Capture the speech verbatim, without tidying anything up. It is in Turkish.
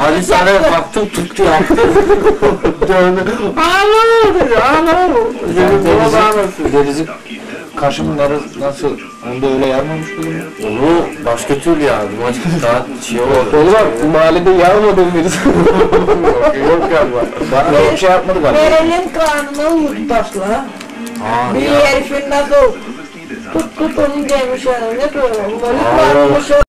Ali sana baktım tuttu yaptı. Döndü. Ağlama dedi ağlama. Denizin karşımları nasıl? Onda öyle yarmamış mıydı? Onu başka türlü yardım. Daha şey oldu. Oğlum bak mahallede yarmadın birisi. Yok galiba. Bana bir şey yapmadı galiba. Verenin karnına vurdu taşla. Bir herifin nasıl tut tut onun gelmiş yani ne böyle. Malık varmış